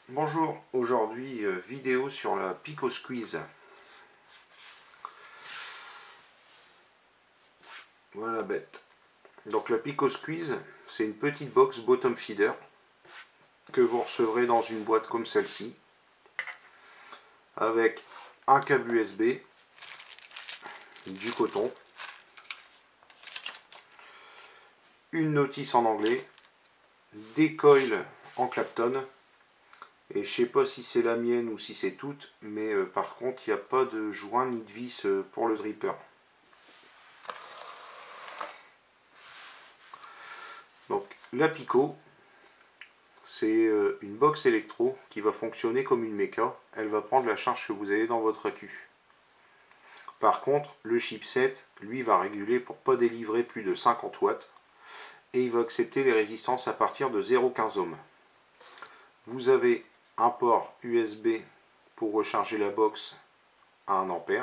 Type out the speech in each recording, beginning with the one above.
Bonjour, aujourd'hui vidéo sur la Pico Squeeze. Voilà la bête. Donc la Pico Squeeze, c'est une petite box bottom feeder que vous recevrez dans une boîte comme celle-ci, avec un câble USB, du coton, une notice en anglais, des coils en Clapton. Et je sais pas si c'est la mienne ou si c'est toute, mais par contre il n'y a pas de joint ni de vis pour le dripper. Donc la Pico, c'est une box électro qui va fonctionner comme une méca. Elle va prendre la charge que vous avez dans votre accu. Par contre, le chipset, lui, va réguler pour ne pas délivrer plus de 50 watts. Et il va accepter les résistances à partir de 0,15 ohms. Vous avez un port USB pour recharger la box à 1 ampère.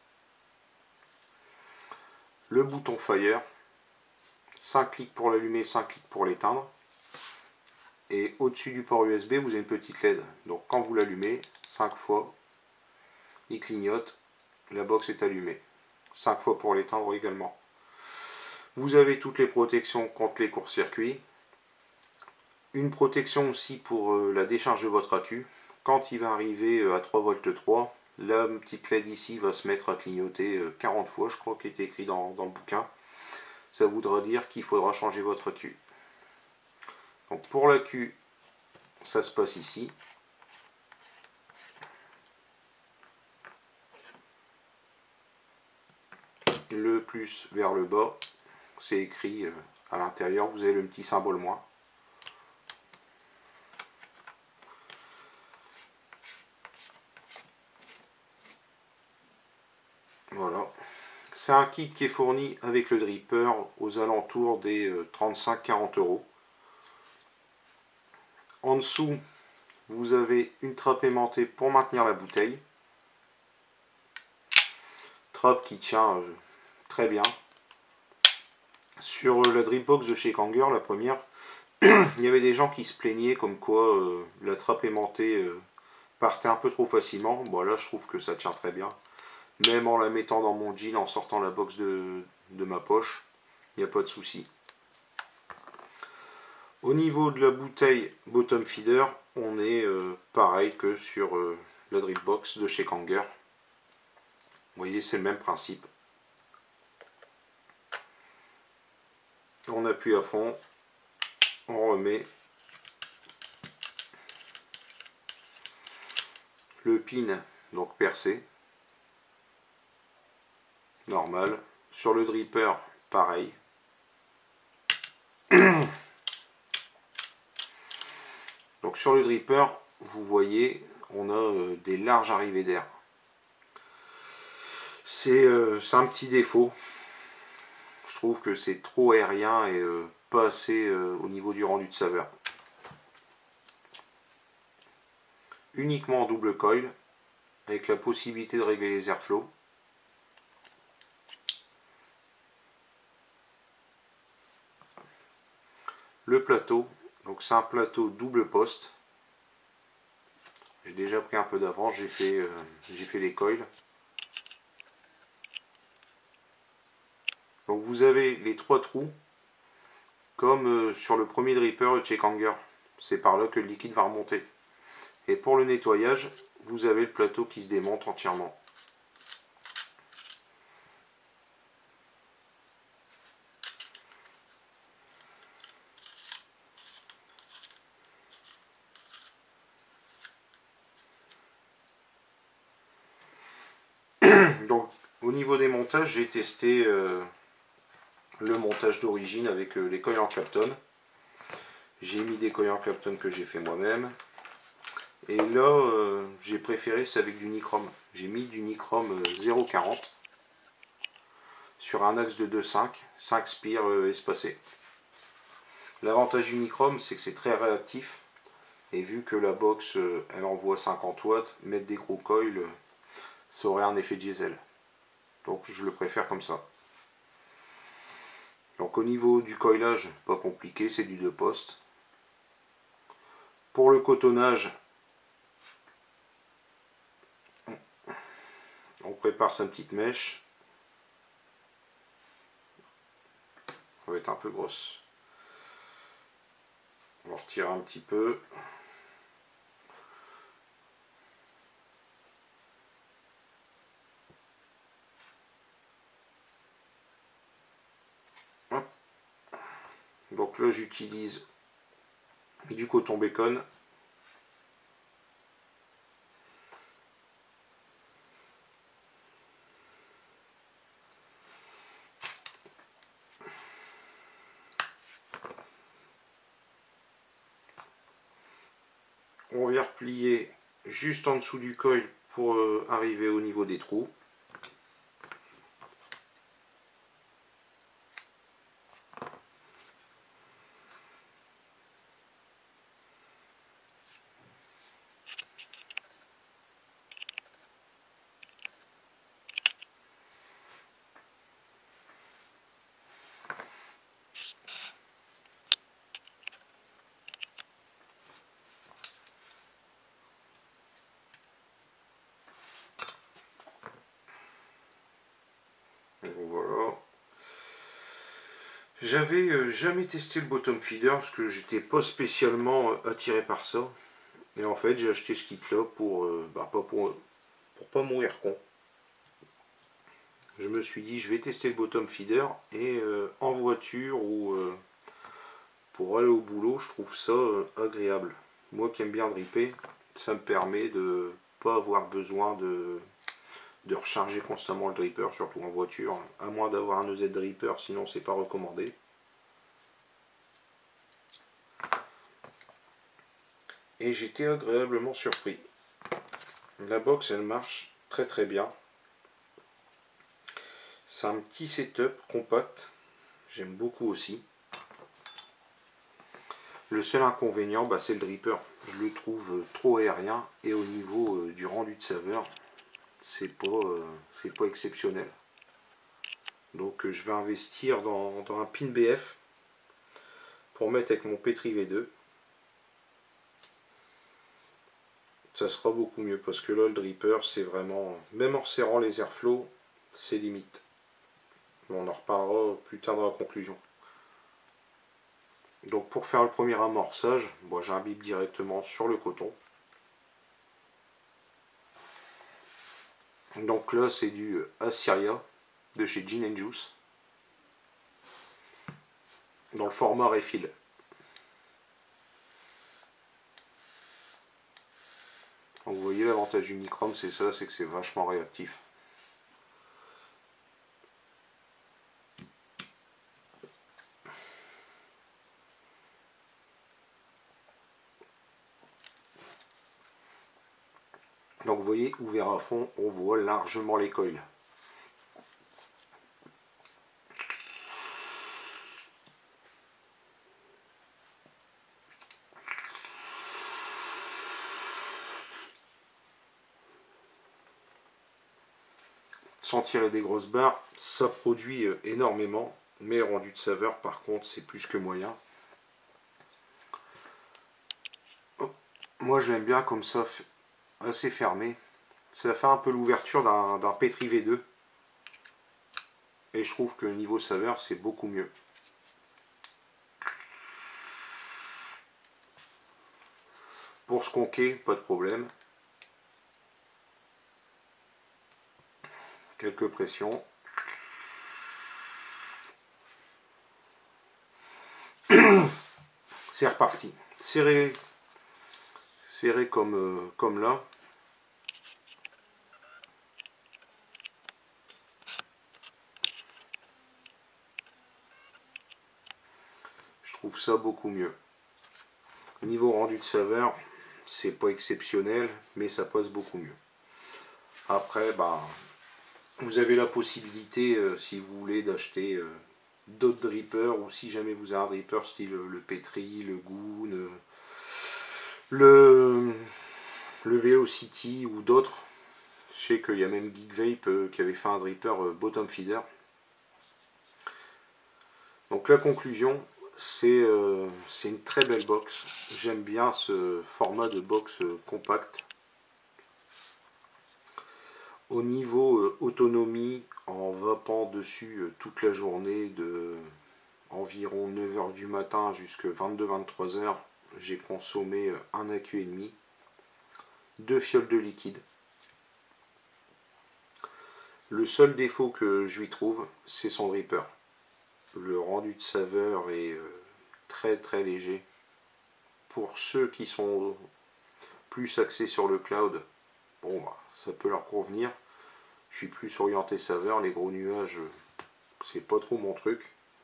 Le bouton Fire. 5 clics pour l'allumer, 5 clics pour l'éteindre. Et au-dessus du port USB, vous avez une petite LED. Donc quand vous l'allumez, 5 fois, il clignote, la box est allumée. 5 fois pour l'éteindre également. Vous avez toutes les protections contre les courts-circuits. Une protection aussi pour la décharge de votre accu. Quand il va arriver à 3,3 V, la petite LED ici va se mettre à clignoter 40 fois, je crois qu'il est écrit dans le bouquin. Ça voudra dire qu'il faudra changer votre accu. Donc pour l'accu, ça se passe ici. Le plus vers le bas, c'est écrit à l'intérieur, vous avez le petit symbole moins. Voilà. C'est un kit qui est fourni avec le dripper aux alentours des 35-40 €. En dessous, vous avez une trappe aimantée pour maintenir la bouteille. Trappe qui tient très bien. Sur la dripbox de chez Kanger, la première, il y avait des gens qui se plaignaient comme quoi la trappe aimantée partait un peu trop facilement. Bon là je trouve que ça tient très bien. Même en la mettant dans mon jean, en sortant la box de ma poche, il n'y a pas de souci. Au niveau de la bouteille bottom feeder, on est pareil que sur la dripbox de chez Kanger. Vous voyez, c'est le même principe. On appuie à fond, on remet. Le pin, donc percé. Normal. Sur le dripper, pareil. Donc sur le dripper, vous voyez, on a des larges arrivées d'air. C'est un petit défaut. Je trouve que c'est trop aérien et pas assez au niveau du rendu de saveur. Uniquement en double coil, avec la possibilité de régler les airflows. Le plateau, donc c'est un plateau double poste. J'ai déjà pris un peu d'avance, j'ai fait les coils. Donc vous avez les 3 trous, comme sur le premier dripper de chez Kanger. C'est par là que le liquide va remonter. Et pour le nettoyage, vous avez le plateau qui se démonte entièrement. Donc au niveau des montages, j'ai testé le montage d'origine avec les coils en Clapton. J'ai mis des coils en Clapton que j'ai fait moi-même. Et là, j'ai préféré c'est avec du nichrome. J'ai mis du nichrome 0,40 sur un axe de 2,5, 5 spires espacés. L'avantage du nichrome, c'est que c'est très réactif. Et vu que la box, elle envoie 50 watts, mettre des gros coils, ça aurait un effet diesel. Donc je le préfère comme ça. Donc au niveau du coilage, pas compliqué, c'est du 2 postes. Pour le cotonnage, On prépare sa petite mèche. Elle va être un peu grosse. On va retirer un petit peu. Hop. Donc là j'utilise du coton bacon. On vient replier juste en dessous du coil pour arriver au niveau des trous. Voilà. J'avais jamais testé le bottom feeder parce que j'étais pas spécialement attiré par ça. Et en fait j'ai acheté ce kit là pour pas mourir con. Je me suis dit je vais tester le bottom feeder et en voiture ou pour aller au boulot je trouve ça agréable. Moi qui aime bien dripper, ça me permet de pas avoir besoin de recharger constamment le dripper, surtout en voiture, à moins d'avoir un EZ dripper, sinon c'est pas recommandé. Et j'étais agréablement surpris. La box elle marche très très bien. C'est un petit setup compact, j'aime beaucoup aussi. Le seul inconvénient c'est le dripper, je le trouve trop aérien et au niveau du rendu de saveur c'est pas exceptionnel. Donc je vais investir dans un pin BF pour mettre avec mon Petri V2. Ça sera beaucoup mieux parce que là le dripper c'est vraiment, même en serrant les airflows, c'est limite. Bon, on en reparlera plus tard dans la conclusion. Donc pour faire le premier amorçage, bon, j'imbibe directement sur le coton. Donc là c'est du Assyria de chez Gin & Juice dans le format refill. Donc vous voyez l'avantage du nichrome c'est ça, c'est que c'est vachement réactif. Donc vous voyez, ouvert à fond, on voit largement les coils. Sans tirer des grosses barres, ça produit énormément, mais le rendu de saveur par contre c'est plus que moyen. Moi je l'aime bien comme ça, assez fermé. Ça fait un peu l'ouverture d'un Petri V2. Et je trouve que niveau saveur c'est beaucoup mieux. Pour se conquer, pas de problème. Quelques pressions. C'est reparti. Serré comme là. Je trouve ça beaucoup mieux. Niveau rendu de saveur, c'est pas exceptionnel, mais ça passe beaucoup mieux. Après, vous avez la possibilité, si vous voulez, d'acheter d'autres drippers, ou si jamais vous avez un dripper style le Petri, le Goon, le Velocity ou d'autres. Je sais qu'il y a même Geek Vape qui avait fait un dripper bottom feeder. Donc la conclusion, c'est une très belle box. J'aime bien ce format de box compact. Au niveau autonomie, en vapant dessus toute la journée de environ 9 h du matin jusqu'à 22-23 h, j'ai consommé un AQ et demi, 2 fioles de liquide. Le seul défaut que je lui trouve, c'est son dripper. Le rendu de saveur est très très léger. Pour ceux qui sont plus axés sur le cloud, bon bah, ça peut leur convenir. Je suis plus orienté saveur, les gros nuages, c'est pas trop mon truc.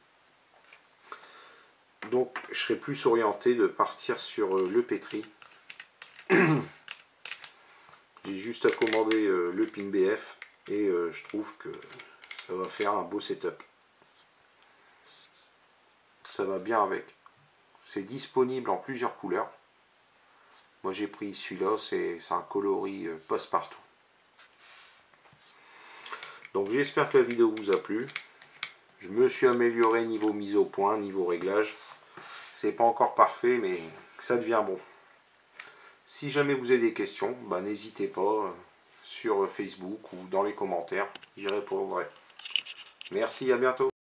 Donc je serais plus orienté de partir sur le pétri. J'ai juste à commander le pin BF et je trouve que ça va faire un beau setup. Ça va bien avec. C'est disponible en plusieurs couleurs. Moi j'ai pris celui-là, c'est un coloris passe-partout. Donc j'espère que la vidéo vous a plu. Je me suis amélioré niveau mise au point, niveau réglage. C'est pas encore parfait, mais ça devient bon. Si jamais vous avez des questions, bah, n'hésitez pas sur Facebook ou dans les commentaires, j'y répondrai. Merci, à bientôt.